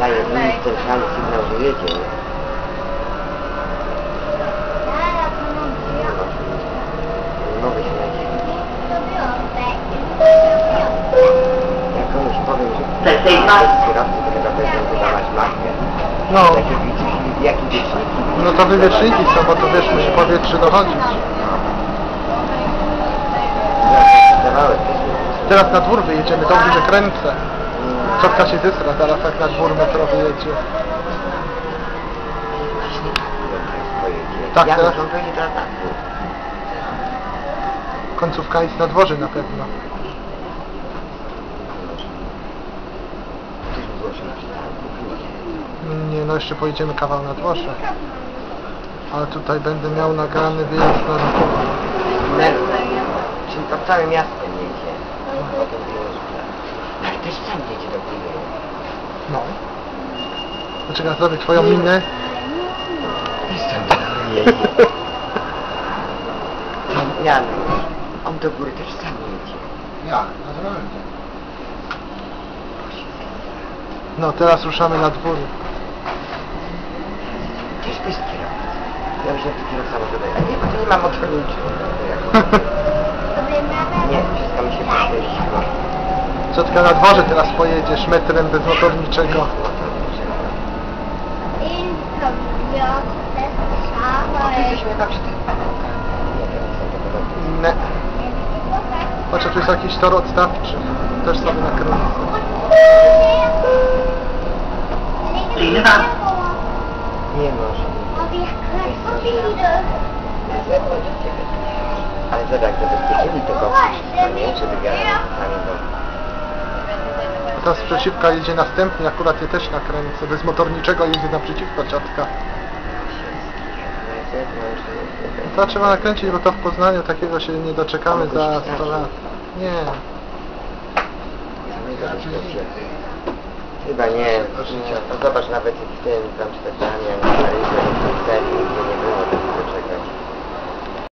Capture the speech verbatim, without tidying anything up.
daje mi centralny sygnał, że jedzie. Nie mogę się nadziwić. Jak komuś powiem, że jest kierowcy, to chyba będą wydawać markę. No. Jakie wieczniki, jakie wieczniki. No to wywieczniki są, bo to wiesz, musi powietrze dochodzić. Teraz na dwór wyjedziemy, dobrze, że kręcę. Ciotka się zesra, teraz jak na dwór metrowy jedzie. Tak, ja teraz? muszę powiedzieć teraz na dwór. Końcówka jest na dworze na pewno. Nie, no jeszcze pojedziemy kawał na dworze. Ale tutaj będę miał nagrany wyjazd na dwór. Czyli to całe miasto jedzie. Potem wyjeżdża. Ale też sam jedzie do góry. No. Dlaczego ja zrobię twoją minę? I sam jedzie. Janusz, on do góry też sam jedzie. Ja, naturalnie. No, teraz ruszamy na dwór. Też bez kierowcy. Ja myślałem, że kierowca może dojechać. Nie, bo to nie ma motorniczego. Nie, wszystko mi się poświęciło. Ciotka na dworze teraz pojedziesz metrem bez motorniczego. Ty jesteśmy chyba przy tych panelkach. Nie wiem, co to podobne. Nie. Patrz, tu jest jakiś tor odstawczy. Też sobie nakręcę. Nie może. Na zewnątrz ciebie. Ale zobacz, zabezpieczyli to go nie, żeby garażami go. Ta sprzeciwka jedzie następnie, akurat je też nakręcę. Bez motorniczego jedzie naprzeciwko ciotka. To trzeba nakręcić, bo to w Poznaniu takiego się nie doczekamy za sto lat. Nie. Chyba nie, no zobacz nawet w tym, tam czterdzieści, a nie w tej serii, gdzie nie było takiego czegoś.